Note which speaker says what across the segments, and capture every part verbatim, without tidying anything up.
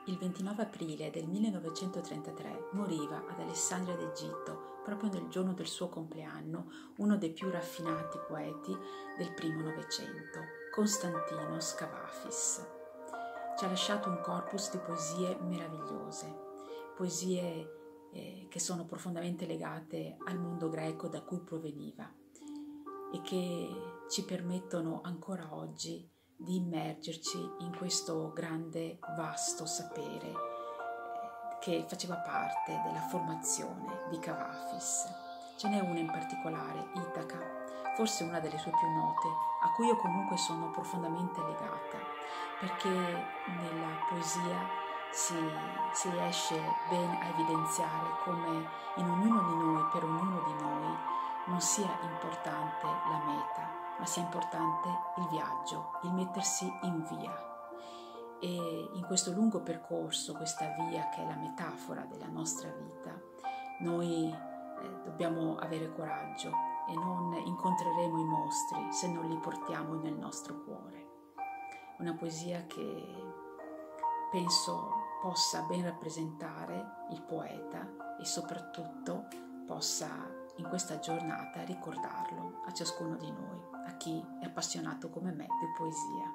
Speaker 1: Il ventinove aprile del millenovecentotrentatré moriva ad Alessandria d'Egitto, proprio nel giorno del suo compleanno, uno dei più raffinati poeti del primo Novecento, Konstantinos Kavafis. Ci ha lasciato un corpus di poesie meravigliose, poesie eh, che sono profondamente legate al mondo greco da cui proveniva e che ci permettono ancora oggi di immergerci in questo grande, vasto sapere che faceva parte della formazione di Kavafis. Ce n'è una in particolare, Itaca, forse una delle sue più note, a cui io comunque sono profondamente legata, perché nella poesia si, si riesce ben a evidenziare come in ognuno di noi, per ognuno di noi, non sia importante la meta, ma sia importante il viaggio, il mettersi in via. E in questo lungo percorso, questa via che è la metafora della nostra vita, noi eh, dobbiamo avere coraggio e non incontreremo i mostri se non li portiamo nel nostro cuore. Una poesia che penso possa ben rappresentare il poeta e soprattutto possa in questa giornata ricordarlo a ciascuno di noi, a chi è appassionato come me di poesia.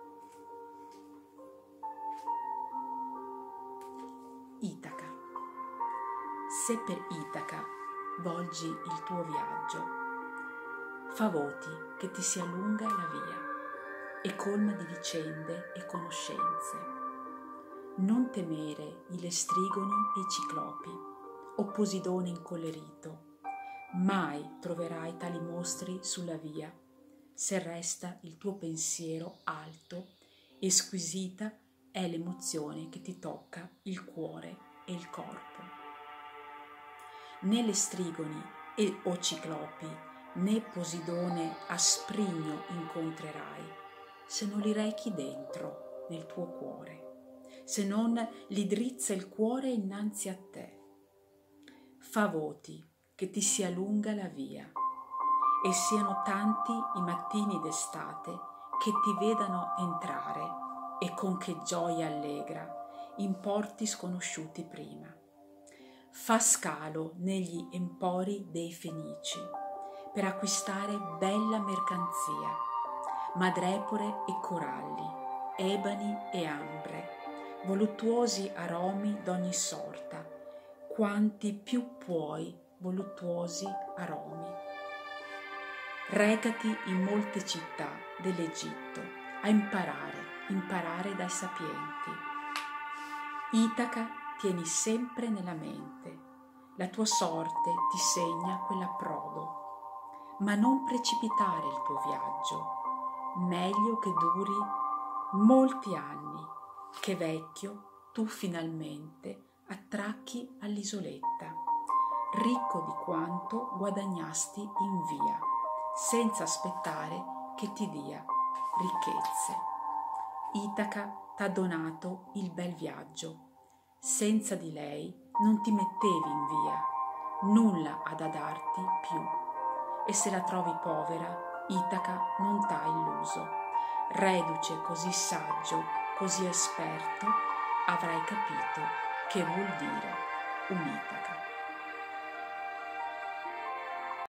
Speaker 1: Itaca. Se per Itaca volgi il tuo viaggio, fa voti che ti sia lunga la via e colma di vicende e conoscenze. Non temere i lestrigoni e i ciclopi, o Posidone incollerito. Mai troverai tali mostri sulla via, se resta il tuo pensiero alto e squisita è l'emozione che ti tocca il cuore e il corpo. Né lestrigoni e o ciclopi, né Posidone asprigno incontrerai, se non li rechi dentro nel tuo cuore, se non li drizza il cuore innanzi a te. Fa voti che ti sia lunga la via e siano tanti i mattini d'estate che ti vedano entrare e con che gioia allegra in porti sconosciuti prima. Fa scalo negli empori dei Fenici per acquistare bella mercanzia, madrepore e coralli, ebani e ambre, voluttuosi aromi d'ogni sorta, quanti più puoi voluttuosi aromi. Recati in molte città dell'Egitto a imparare, imparare dai sapienti. Itaca tieni sempre nella mente, la tua sorte ti segna quell'approdo, ma non precipitare il tuo viaggio, meglio che duri molti anni, che vecchio tu finalmente attracchi all'isoletta, ricco di quanto guadagnasti in via, senza aspettare che ti dia ricchezze. Itaca t'ha donato il bel viaggio, senza di lei non ti mettevi in via, nulla ha da darti più, e se la trovi povera, Itaca non t'ha illuso, reduce così saggio, così esperto, avrai capito che vuol dire un'Itaca.